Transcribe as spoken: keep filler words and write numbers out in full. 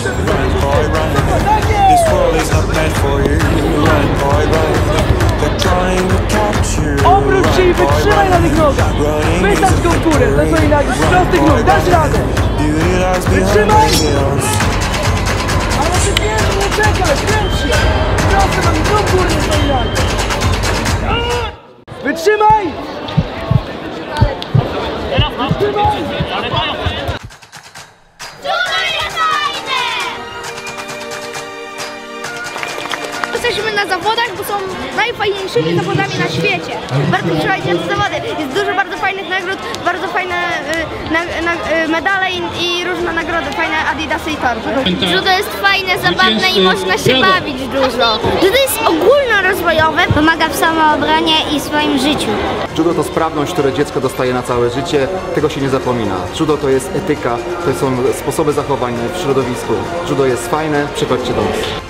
Run, boy, run. This world is not meant for you. Run, boy, run. They're trying to catch you. Obróć się i wytrzymaj na tych nogach. Wystać go w górę, to co inaczej. Z prostych nóg, dasz radę. Wytrzymaj! Ale ty pierwszy nie czekaj, kręć się. Proszę, mam nóg górny, co inaczej. Wytrzymaj! Wytrzymaj! Jesteśmy na zawodach, bo są najfajniejszymi zawodami na świecie. Bardzo przejdziemy zawody. Jest dużo bardzo fajnych nagród, bardzo fajne y, na, na, y, medale i, i różne nagrody, fajne adidasy i torby. Judo jest fajne, zabawne i można się bawić dużo. Judo jest ogólnorozwojowe, pomaga w samoobronie i swoim życiu. Judo to sprawność, które dziecko dostaje na całe życie, tego się nie zapomina. Judo to jest etyka, to są sposoby zachowania w środowisku. Judo jest fajne, przychodźcie do nas.